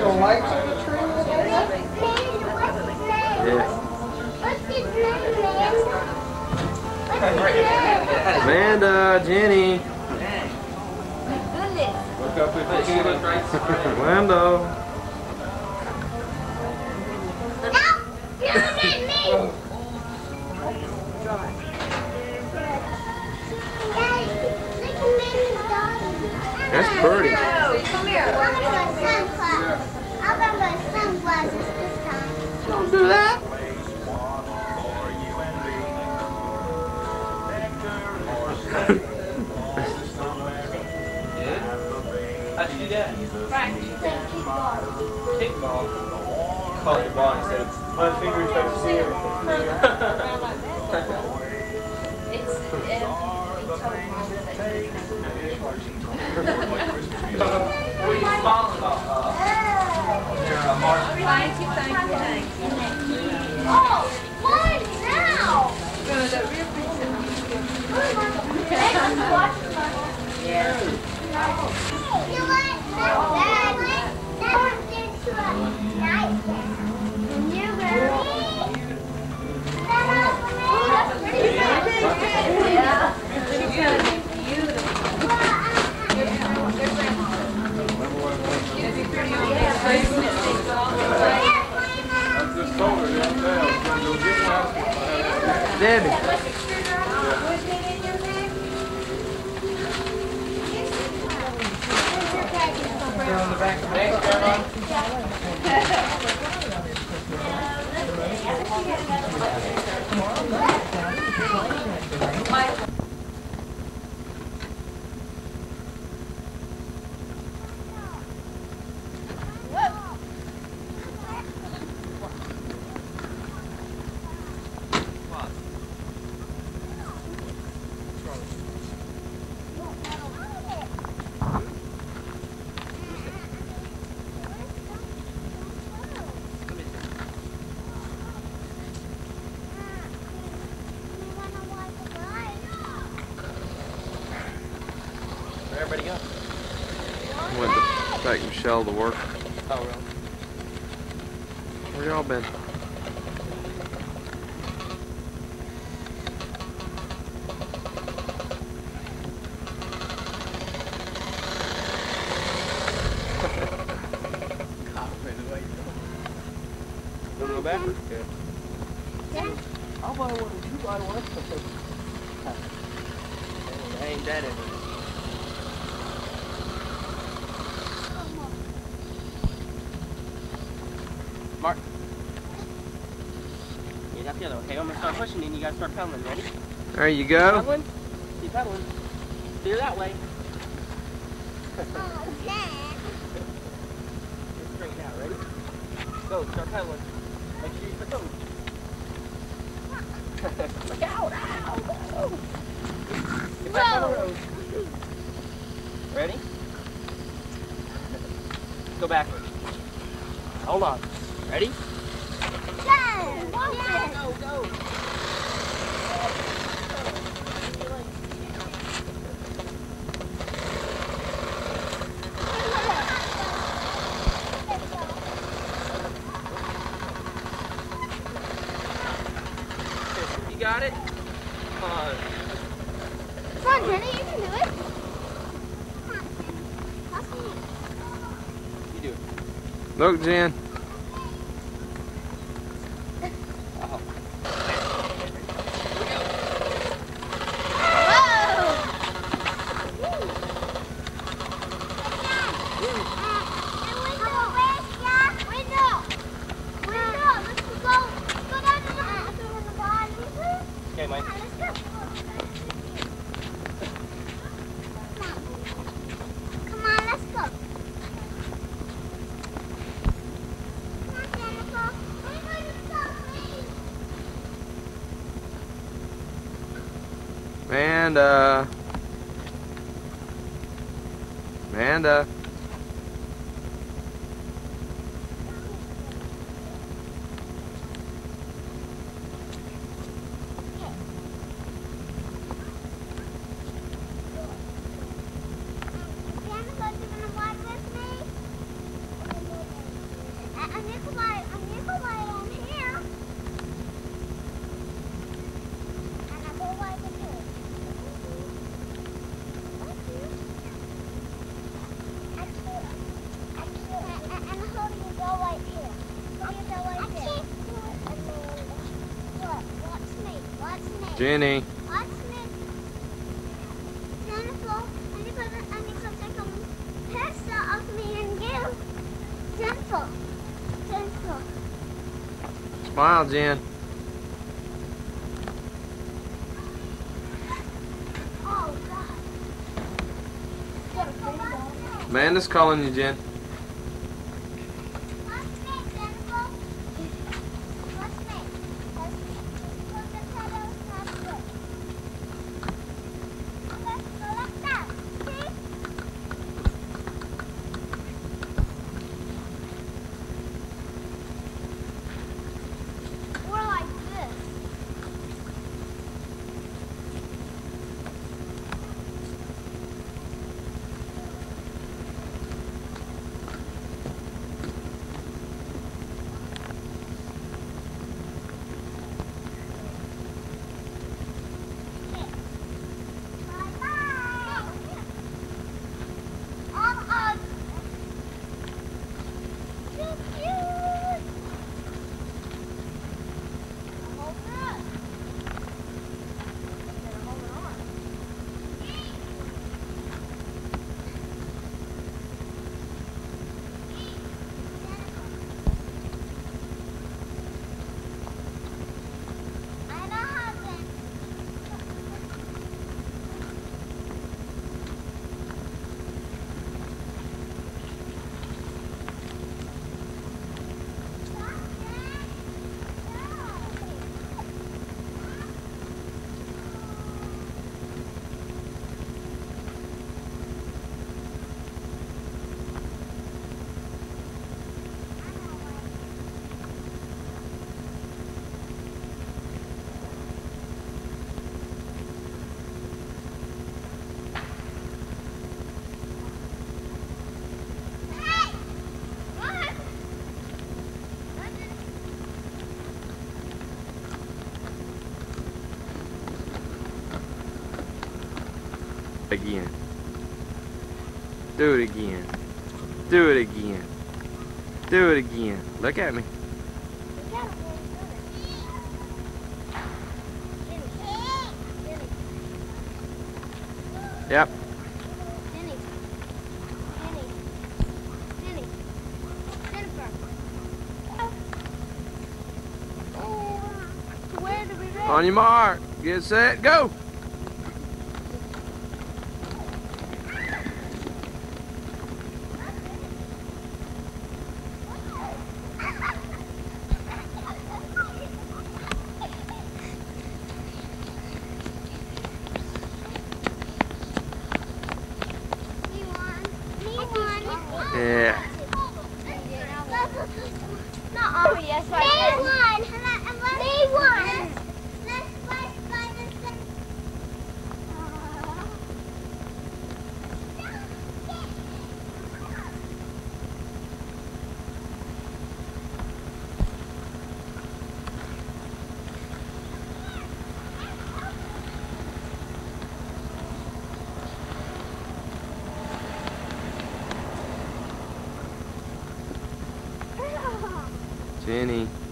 lights on the tree? Yeah. What's his name, Amanda, Jenny. Look up at the Lando. That's pretty. Come here. I'll wear my sunglasses this time. Don't do that. How'd you do that? Kickball. Call your ball instead of my fingers touch the ceiling. What are you smiling about? Thank you. Oh, mine now. You like that? That one's into a nice one. You ready? Yeah. She's gonna be beautiful. It'll be pretty on there. I just told her the other day I was going to go get one. Debbie. On the back of the neck, Grandma. Where'd everybody go? Went to take Michelle to work. Oh, really? Where y'all been? Wanna go backwards? Good. I'll buy one if you buy one. I ain't that in it. Mark. You got the other one. Okay, I'm gonna start pushing and you guys start pedaling. Ready? There you go. Pedaling. Keep pedaling. Steer that way. Oh, Dad. Get straight out. Ready? Go. Start pedaling. Make sure you put those. Look out! Ow! Get back on the road. Ready? Go backwards. Hold on. Ready? Go! Go! You got it? Come on. Come on, Jenny, you can do it. I'll see you. You do it. Look, Jen. Okay, Mike. Come on, let's go. Come on, Jennifer. Amanda. Amanda. Jennifer, do you want to walk with me? Jenny. Watch me. Jennifer, because I come pasta off me and give. Jennifer. Jennifer. Smile, Jen. Oh, God. Amanda's calling you, Jen. Watch me, Jennifer. Watch me. Look at how those not good. Let's go like that. See? Or like this. Again. Do it again. Do it again. Do it again. Look at me. Yep. Where do we go? On your mark. Get set. Go. Yeah. Oh, yes, I They won. Jenny.